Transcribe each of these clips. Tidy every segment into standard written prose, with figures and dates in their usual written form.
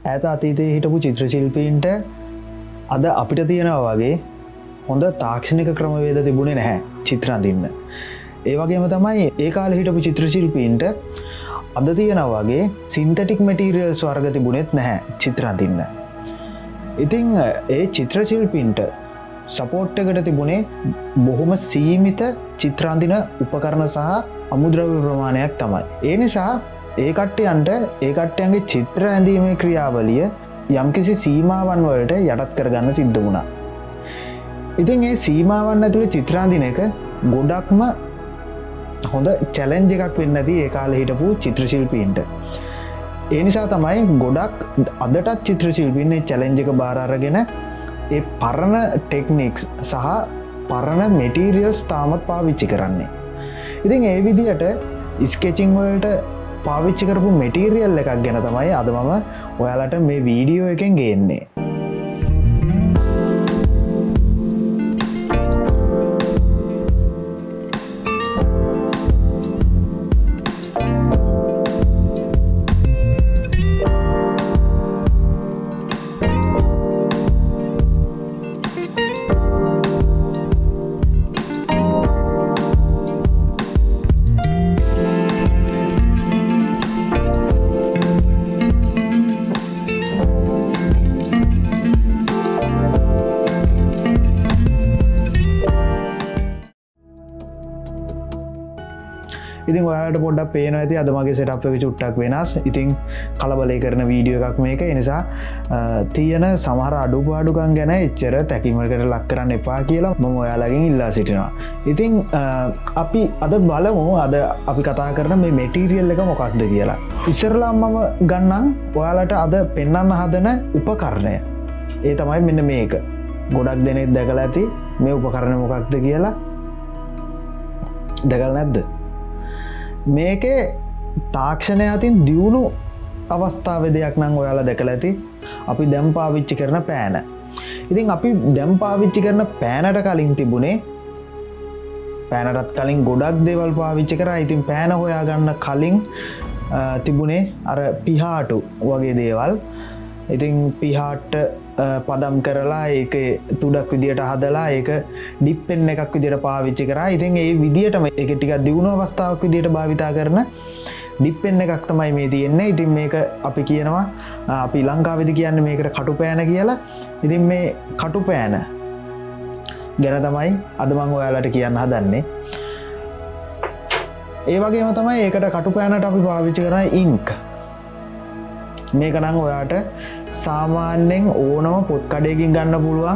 ඈත අතීතයේ හිටපු චිත්‍ර ශිල්පීන්ට අද අපිට තියෙනවා වගේ හොඳ තාක්ෂණික ක්‍රමවේද තිබුණේ නැහැ චිත්‍ර අඳින්න. ඒ වගේම තමයි ඒ කාලේ හිටපු චිත්‍ර ශිල්පීන්ට අද තියෙනවා වගේ සින්තටික් මැටීරියල්ස් වර්ග තිබුණෙත් නැහැ චිත්‍ර අඳින්න. ඉතින් ඒ චිත්‍ර ශිල්පීන්ට සපෝට් එකට තිබුණේ බොහොම සීමිත චිත්‍ර අඳින උපකරණ සහ අමුද්‍රව්‍ය ප්‍රමාණයක් තමයි. ඒ නිසා ඒ කට්ටියන්ගේ චිත්‍ර ඇඳීමේ ක්‍රියාවලිය යම්කිසි සීමාවන් වලට යටත් කරගන්න සිද්ධ වුණා. ඉතින් ඒ සීමාවන් ඇතුළේ චිත්‍ර අඳින එක ගොඩක්ම හොඳ චැලෙන්ජ් එකක් වෙන්නේ නැති ඒ කාලේ හිටපු චිත්‍ර ශිල්පීන්ට. ඒ නිසා තමයි ගොඩක් අදටත් චිත්‍ර ශිල්පීන් මේ චැලෙන්ජ් එක බාර අරගෙන ඒ පරණ ටෙක්නික්ස් සහ පරණ මෙටීරියල්ස් තාමත් පාවිච්චි කරන්නේ. ඉතින් ඒ විදිහට ස්කෙචිං වලට පාවිච්චි කරපු මෙටීරියල් එකක් ගැන තමයි අද මම ඔයාලට මේ වීඩියෝ එකෙන් ගේන්නේ. ඉතින් ඔයාලට පොඩ්ඩක් පේනවා ඇති අද මගේ සෙටප් එක චුට්ටක් වෙනස්. ඉතින් කලබලේ කරන වීඩියෝ එකක් මේක. ඒ නිසා තියෙන සමහර අඩුපාඩුකම් ගැන එච්චර තැකීමකට ලක් කරන්න එපා කියලා මම ඔයාලගෙන් ඉල්ලා සිටිනවා. ඉතින් අපි අද බලමු අද අපි කතා කරන මේ මෙටීරියල් එක මොකක්ද කියලා. ඉස්සරලා මම ගන්නම් ඔයාලට අද පෙන්වන්න හදන උපකරණය. ඒ තමයි මෙන්න මේක. ගොඩක් දෙනෙක් දැකලා ඇති මේ උපකරණය මොකක්ද කියලා. දැකලා නැද්ද? මේකේ තාක්ෂණය අතින් දියුණු අවස්ථාවේ දෙයක් නම් ඔයාලා දැකලා ඇති. අපි දැන් පාවිච්චි කරන පෑන. ඉතින් අපි දැන් පාවිච්චි කරන පෑනට කලින් තිබුණේ පෑනටත් කලින් ගොඩක් දේවල් පාවිච්චි කරා. ඉතින් පෑන හොයාගන්න කලින් තිබුණේ අර පිහාටු වගේ දේවල්. ඉතින් පිහාට පදම් කරලා ඒක තුඩක් විදියට හදලා ඒක ඩිප්පෙන් එකක් විදියට පාවිච්චි කරා. ඉතින් ඒ විදියටම ඒක ටිකක් දියුණු අවස්ථාවක් විදියට භාවිතා කරන ඩිප්පෙන් එකක් තමයි මේ තියෙන්නේ. ඉතින් මේක අපි කියනවා අපි ලංකාවේදී කියන්නේ මේකට කටු පෑන කියලා. ඉතින් මේ කටු පෑන ගැන තමයි අද මම ඔයාලට කියන්න හදන්නේ. ඒ වගේම තමයි ඒකට කටු පෑනට අපි පාවිච්චි කරන ඉන්ක්. මේක නම් ඔයාට සාමාන්‍යයෙන් ඕනම පොත් කඩේකින් ගන්න පුළුවන්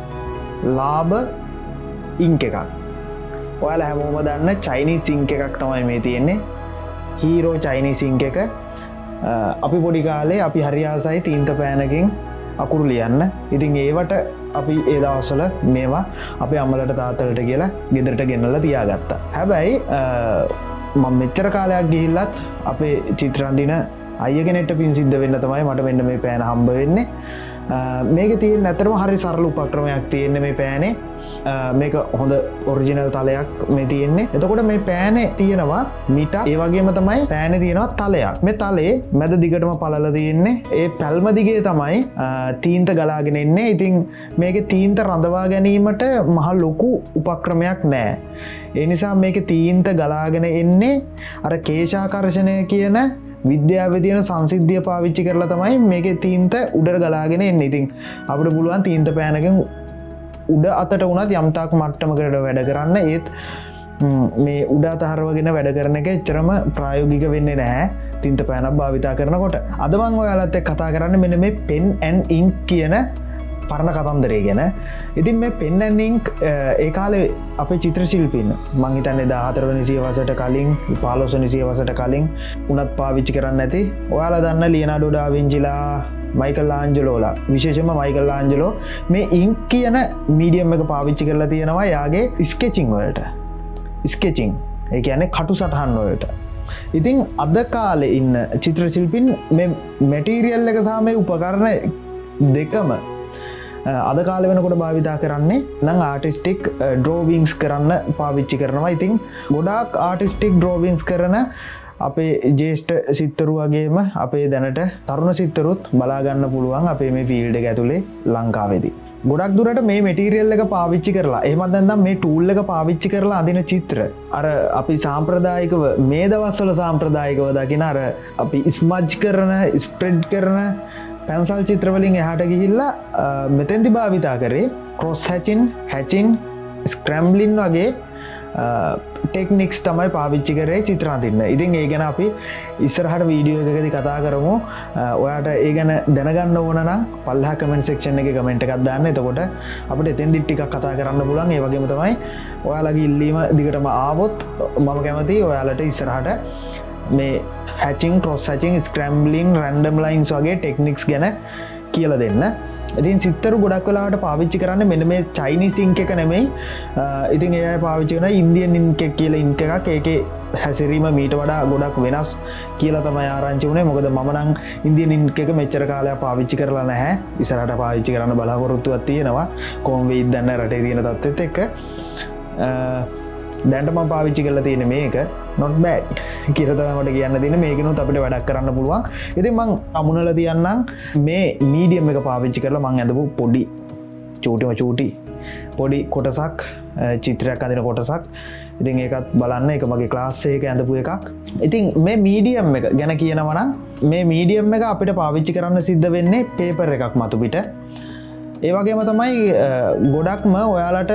ලාභ ඉන්ක් එකක්. ඔයාලා හැමෝම දන්න චයිනීස් ඉන්ක් එකක් තමයි මේ තියෙන්නේ. හීරෝ චයිනීස් ඉන්ක් එක. අපි පොඩි කාලේ අපි හරි ආසයි තීන්ත පෑනකින් අකුරු ලියන්න. ඉතින් ඒවට අපි ඒ දවස්වල මේවා අපේ අම්මලට තාත්තලට කියලා ගෙදරට ගෙනල්ලා තියාගත්තා. හැබැයි මම මෙච්චර කාලයක් ගිහිල්ලත් අපේ චිත්‍ර අඳින අයගෙනෙට පින් සිද්ධ වෙන්න තමයි මට මෙන්න මේ පෑන හම්බ වෙන්නේ. මේක තියෙන ඇත්තටම හරි සරල උපක්‍රමයක් තියෙන්නේ මේ පෑනේ. මේක හොඳ ඔරිජිනල් තලයක් මේ තියෙන්නේ. එතකොට මේ පෑනේ තියෙනවා මිටක්. ඒ වගේම තමයි පෑනේ තියෙනවා තලයක්. මේ තලේ මැද දිගටම පළල තියෙන්නේ. ඒ පැල්ම දිගේ තමයි තීන්ත ගලාගෙන එන්නේ. ඉතින් මේකේ තීන්ත රඳවා ගැනීමට මහ ලොකු උපක්‍රමයක් නැහැ. ඒ නිසා මේකේ තීන්ත ගලාගෙන එන්නේ අර කේශාකර්ෂණය කියන විද්‍යාවේ තියෙන සංසිද්ධිය පාවිච්චි කරලා තමයි මේකේ තීන්ත උඩට ගලාගෙන එන්නේ. ඉතින් අපිට පුළුවන් තීන්ත පෑනකින් උඩ අතට වුණත් යම්තාක් මට්ටමකට වැඩ කරන්න. ඒත් මේ උඩ අත හරවගෙන වැඩ කරන එක එච්චරම ප්‍රායෝගික වෙන්නේ නැහැ තීන්ත පෑනක් භාවිතා කරනකොට. අද මම ඔයාලත් එක්ක කතා කරන්නේ මෙන්න මේ pen and ink කියන පරණ කතන්දරේ ගැන. ඉතින් මේ pen and ink ඒ කාලේ අපේ චිත්‍ර ශිල්පීන් මං හිතන්නේ 14 වෙනි සියවසට කලින් 15 වෙනි සියවසට කලින් උනත් පාවිච්චි කරන්න ඇති. ඔයාලා දන්න ලියනාඩෝ ඩා වින්චිලා, මයිකල් ආන්ජලෝලා, විශේෂයෙන්ම මයිකල් ආන්ජලෝ මේ ඉන්ක් කියන මීඩියම් එක පාවිච්චි කරලා තියෙනවා යාගේ ස්කෙචිං වලට. ස්කෙචිං ඒ කියන්නේ කටු සටහන් වලට. ඉතින් අද කාලේ ඉන්න චිත්‍ර ශිල්පීන් මේ මැටීරියල් එක සහ මේ උපකරණ දෙකම අද කාලේ වෙනකොට භාවිතා කරන්නේ නම් ආටිස්ටික් ඩ්‍රෝවිංස් කරන්න පාවිච්චි කරනවා. ඉතින් ගොඩාක් ආටිස්ටික් ඩ්‍රෝවිංස් කරන අපේ ජේෂ්ඨ සිත්තරු වගේම අපේ දැනට තරුණ සිත්තරුත් බලාගන්න පුළුවන් අපේ මේ ෆීල්ඩ් එක ඇතුලේ ලංකාවේදී. ගොඩක් දුරට මේ මෙටීරියල් එක පාවිච්චි කරලා එහෙමත් නැත්නම් මේ ටූල් එක පාවිච්චි කරලා අඳින චිත්‍ර අර අපි සාම්ප්‍රදායිකව මේ දවස්වල සාම්ප්‍රදායිකව දකින අර අපි ස්මජ් කරන ස්ප්‍රෙඩ් කරන පැන්සල් චිත්‍රවලින් එහාට ගිහිල්ලා මෙතෙන්දි භාවිතා කරේ ක්‍රොස් හැචින් ස්ක්‍රැම්බ්ලින් වගේ ටෙක්නික්ස් තමයි පාවිච්චි කරේ චිත්‍ර අඳින්න. ඉතින් ඒ ගැන අපි ඉස්සරහට වීඩියෝ එකකදී කතා කරමු. ඔයාට ඒ ගැන දැනගන්න ඕන නම් පල්ලෙහා කමෙන්ට් සෙක්ෂන් එකේ කමෙන්ට් එකක් දාන්න. එතකොට අපිට එතෙන්දි ටිකක් කතා කරන්න පුළුවන්. ඒ වගේම තමයි ඔයාලගේ ඉල්ලීම දිගටම ආවොත් මම කැමතියි ඔයාලට ඉස්සරහට මේ hatching cross hatching scrambling random lines වගේ ටෙක්නික්ස් ගැන කියලා දෙන්න. ඉතින් සිත්තරු ගොඩක් වෙලාවට පාවිච්චි කරන්නේ මෙන්න මේ චයිනීස් ඉන්ක් එක නෙමෙයි. ඉතින් ඒ අය පාවිච්චි කරන ඉන්දියන් ඉන්ක් එක කියලා ඉන්ක් එකක්. ඒකේ හැසිරීම මීට වඩා ගොඩක් වෙනස් කියලා තමයි ආරංචි වුණේ. මොකද මම නම් ඉන්දියන් ඉන්ක් එක මෙච්චර කාලයක් පාවිච්චි කරලා නැහැ. ඉස්සරහට පාවිච්චි කරන්න බලාපොරොත්තුවක් තියෙනවා. කොහොම වෙයිද දන්නේ රටේ තියෙන තත්ත්වෙත් එක්ක. දැන්ට මම පාවිච්චි කරලා තියෙන මේක not bad කියලා තමයි මට කියන්න තියෙන්නේ. මේකනොත් අපිට වැඩක් කරන්න පුළුවන්. ඉතින් මම අමුණලා තියන්නම් මේ මීඩියම් එක පාවිච්චි කරලා මම ඇඳපු පොඩි පොඩි කොටසක් චිත්‍රයක් අඳින කොටසක්. ඉතින් ඒකත් බලන්න. ඒක මගේ ක්ලාස් එකේ ඇඳපු එකක්. ඉතින් මේ මීඩියම් එක ගැන කියනවා නම් මේ මීඩියම් එක අපිට පාවිච්චි කරන්න සිද්ධ වෙන්නේ පේපර් එකක් මතු පිට. ඒ වගේම තමයි ගොඩක්ම ඔයාලට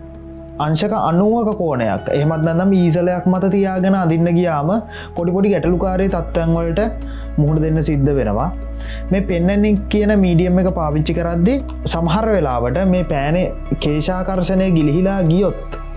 අංශක 90ක කෝණයක් එහෙමත් නැත්නම් ඊසලයක් මත තියාගෙන අඳින්න ගියාම පොඩි ගැටලුකාරී තත්ත්වයන් වලට මුහුණ දෙන්න සිද්ධ වෙනවා. මේ පෙන්නන්නේ කියන මීඩියම් එක පාවිච්චි කරද්දී සමහර වෙලාවට මේ පෑනේ කේශාකර්ෂණය ගිලිහිලා ගියොත්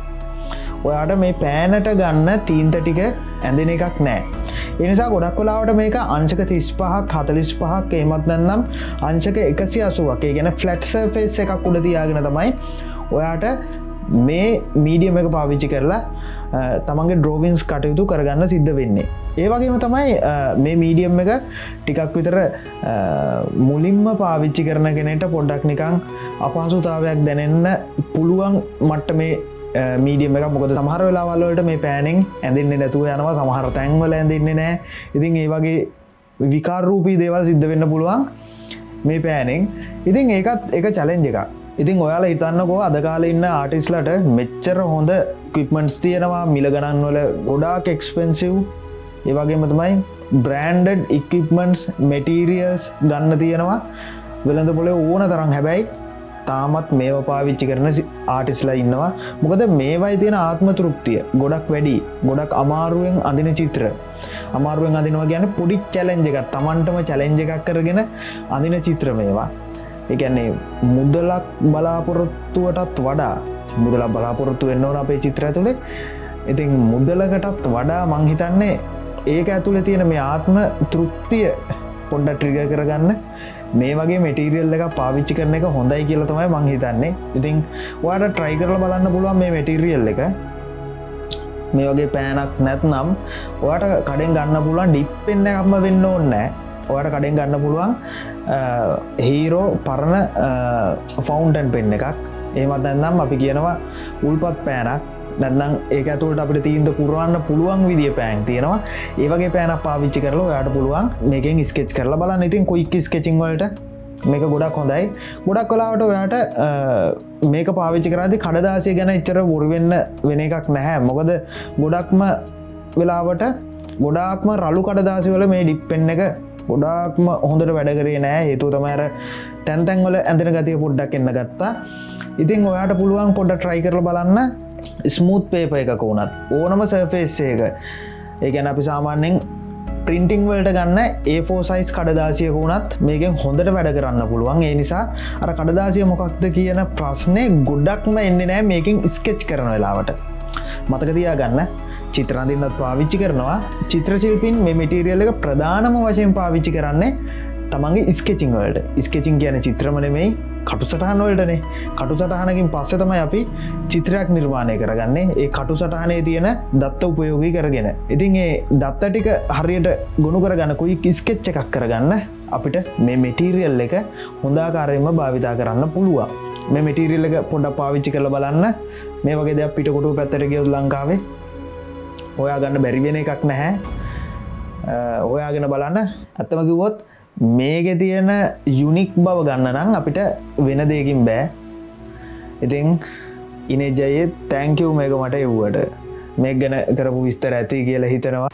ඔයාට මේ පෑනට ගන්න තීන්ත ටික ඇඳෙන එකක් නැහැ. ඒ නිසා ගොඩක් වෙලාවට මේක අංශක 35ක් 45ක් එහෙමත් නැත්නම් අංශක 180ක් ඒ කියන්නේ ෆ්ලැට් සර්ෆේස් එකක් උඩ තියාගෙන තමයි ඔයාට මේ මීඩියම් එක පාවිච්චි කරලා තමන්ගේ ඩ්‍රෝවින්ස් කටයුතු කරගන්න සිද්ධ වෙන්නේ. ඒ වගේම තමයි මේ මීඩියම් එක ටිකක් විතර මුලින්ම පාවිච්චි කරන කෙනෙක්ට පොඩ්ඩක් නිකන් අපහසුතාවයක් දැනෙන්න පුළුවන් මට්ටමේ මීඩියම් එකක්. මොකද සමහර වෙලාවල් වලට මේ පෑනෙන් ඇඳෙන්නේ නැතුව යනවා. සමහර තැන්වල ඇඳෙන්නේ නැහැ. ඉතින් ඒ වගේ විකාර රූපී දේවල් සිද්ධ වෙන්න පුළුවන් මේ පෑනෙන්. ඉතින් ඒකත් එක චැලෙන්ජ් එකක්. ඉතින් ඔයාලා හිතන්නකෝ අද කාලේ ඉන්න ආටිස්ට්ලාට මෙච්චර හොඳ ඉක්විප්මන්ට්ස් තියෙනවා. මිල ගණන් වල ගොඩාක් එක්ස්පෙන්සිව්. ඒ වගේම තමයි බ්‍රෑන්ඩඩ් ඉක්විප්මන්ට්ස් මැටීරියල්ස් ගන්න තියෙනවා වෙළඳ පොලේ ඕන තරම්. හැබැයි තාමත් මේවා පාවිච්චි කරන ආටිස්ට්ලා ඉන්නවා. මොකද මේවයි තියෙන ආත්ම තෘප්තිය ගොඩක් වැඩි. ගොඩක් අමාරුවෙන් අඳින චිත්‍ර අමාරුවෙන් අඳිනවා කියන්නේ පොඩි චැලෙන්ජ් එකක්. Tamanටම චැලෙන්ජ් එකක් කරගෙන අඳින චිත්‍ර මේවා. ඒ කියන්නේ මුදලක් බලාපොරොත්තුවටත් වඩා මුදලක් බලාපොරොත්තු වෙන්න ඕන අපේ චිත්‍ර ඇතුලේ. ඉතින් මුදලකටත් වඩා මං හිතන්නේ ඒක ඇතුලේ තියෙන මේ ආත්ම තෘප්තිය පොඩ්ඩක් ට්‍රිගර් කරගන්න මේ වගේ මෙටීරියල් එකක් පාවිච්චි කරන එක හොඳයි කියලා තමයි මං හිතන්නේ. ඉතින් ඔයාලට try කරලා බලන්න පුළුවන් මේ මෙටීරියල් එක. මේ වගේ පෑනක් නැත්නම් ඔයාට කඩෙන් ගන්න පුළුවන් ඩිප් පෙන් එකක්ම වෙන්න ඕනේ නැහැ. ඔයාට කඩෙන් ගන්න පුළුවන් හීරෝ පරණ ෆවුන්ටන් පෙන් එකක්. එහෙමත් නැත්නම් අපි කියනවා උල්පත් පෑනක්. නැත්නම් ඒක ඇතුළට අපිට තීන්දුව පුරවන්න පුළුවන් විදිය පෑන් තියෙනවා. ඒ වගේ පෑනක් පාවිච්චි කරලා ඔයාට පුළුවන් මේකෙන් ස්කෙච් කරලා බලන්න. ඉතින් ක්වික් ස්කෙචින් වලට මේක ගොඩක් හොඳයි. ගොඩක් වෙලාවට ඔයාට මේක පාවිච්චි කරද්දී කඩදාසිය ගැන එච්චර වුරු වෙන්න වෙන එකක් නැහැ. මොකද ගොඩක්ම වෙලාවට ගොඩාක්ම රළු කඩදාසි වල මේ ඩිප් පෙන් එක ගොඩාක්ම හොඳට වැඩ කරේ නෑ. හේතුව තමයි අර තැන් තැන් වල ඇඳෙන ගතිය පොඩ්ඩක් එන්න ගත්තා. ඉතින් ඔයාට පුළුවන් පොඩ්ඩක් try කරලා බලන්න ස්මූත් පේපර් එකක වුණත් ඕනම සර්ෆේස් එකක. ඒ කියන්නේ අපි සාමාන්‍යයෙන් printing වලට ගන්න A4 size කඩදාසියක වුණත් මේකෙන් හොඳට වැඩ කරන්න පුළුවන්. ඒ නිසා අර කඩදාසිය මොකක්ද කියන ප්‍රශ්නේ ගොඩක්ම එන්නේ නෑ මේකෙන් ස්කෙච් කරන වෙලාවට. මතක තියාගන්න චිත්‍ර අඳින්නත් පාවිච්චි කරනවා. චිත්‍ර ශිල්පීන් මේ මෙටීරියල් එක ප්‍රධානම වශයෙන් පාවිච්චි කරන්නේ තමන්ගේ ස්කෙචින් වලට. ස්කෙචින් කියන්නේ චිත්‍රම නෙමෙයි කටුසටහන වලටනේ. කටුසටහනකින් පස්සේ තමයි අපි චිත්‍රයක් නිර්මාණය කරගන්නේ. ඒ කටුසටහනේ තියෙන දත්ත උපයෝගී කරගෙන. ඉතින් ඒ දත්ත ටික හරියට ගොනු කරගන්න කුයික් ස්කෙච් එකක් කරගන්න අපිට මේ මෙටීරියල් එක හොඳ ආකාරයෙන්ම භාවිතා කරන්න පුළුවන්. මේ මෙටීරියල් එක පොඩ්ඩක් පාවිච්චි කරලා බලන්න. මේ වගේ දෙයක් පිටකොටුව පැත්තට ගියොත් ලංකාවේ හොයා ගන්න බැරි වෙන එකක් නැහැ. ඔයාගෙන බලන්න. ඇත්තම කිව්වොත් මේකේ තියෙන යුනික් බව ගන්න නම් අපිට වෙන දෙයකින් බෑ. ඉතින් ඉනේජයේ තැන්ක් යූ මේක මට එව්වට. මේක ගැන කරපු විස්තර ඇති කියලා හිතනවා.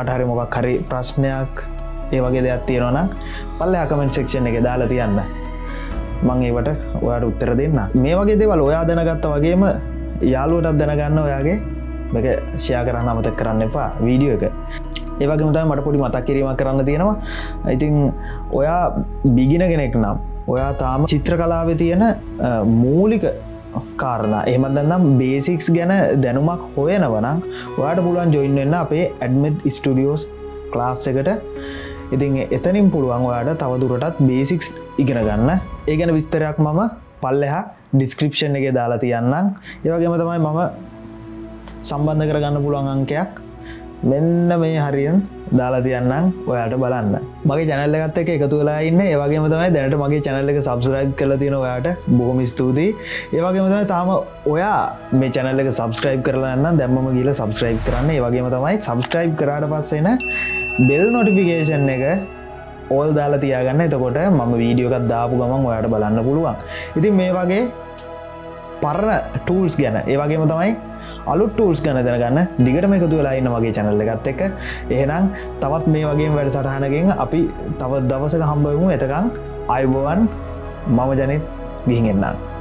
කාට හරි මොකක් හරි ප්‍රශ්නයක් ඒ වගේ දෙයක් තියෙනවා නම් පල්ලෙහා කමෙන්ට් සෙක්ෂන් එකේ දාලා තියන්න. මම ඒවට ඔයාලට උත්තර දෙන්න. මේ වගේ දේවල් ඔයා දැනගත්තා වගේම යාළුවටත් දැනගන්න ඔයාගේ මේක ෂෙයා කරන්න අමතක කරන්න එපා වීඩියෝ එක. ඒ වගේම තමයි මට පොඩි මතක් කිරීමක් කරන්න තියෙනවා. ඉතින් ඔයා බිගිනර් කෙනෙක් නම් ඔයා තාම චිත්‍ර කලාවේ තියෙන මූලික කාරණා එහෙම නැත්නම් බේසික්ස් ගැන දැනුමක් හොයනවා නම් ඔයාට පුළුවන් ජොයින් වෙන්න අපේ ඇඩ්මිට් ස්ටුඩියෝස් ක්ලාස් එකට. ඉතින් එතනින් පුළුවන් ඔයාට තවදුරටත් බේසික්ස් ඉගෙන ගන්න. ඒ ගැන විස්තරයක් මම පල්ලෙහා ඩිස්ක්‍රිප්ෂන් එකේ දාලා තියන්නම්. ඒ වගේම තමයි මම සම්බන්ධ කරගන්න පුළුවන් අංකයක් මෙන්න මේ හරියෙන් දාලා තියන්නම් ඔයාට බලන්න. මගේ channel එකත් එක්ක එකතු වෙලා ඉන්න. ඒ වගේම තමයි දැනට මගේ channel එක subscribe කරලා තියෙන ඔයාට බොහොම ස්තුතියි. ඒ වගේම තමයි තාම ඔයා මේ channel එක subscribe කරලා නැත්නම් දැම්මම ගිහලා subscribe කරන්න. ඒ වගේම තමයි subscribe කරාට පස්සේ එන bell notification එක all දාලා තියාගන්න. එතකොට මම වීඩියෝ එකක් දාපු ගමන් ඔයාට බලන්න පුළුවන්. ඉතින් මේ වගේ පරණ tools ගැන ඒ වගේම තමයි අලුත් tools ගැන දැනගන්න දිගටම එකතු වෙලා ඉන්න මගේ channel එකත් එක්ක. එහෙනම් තවත් මේ වගේම වැඩසටහනකින් අපි තවත් දවසක හම්බ වෙමු. එතකන් අයබෝවන්. මම ජනිත් ගිහින් එන්නම්.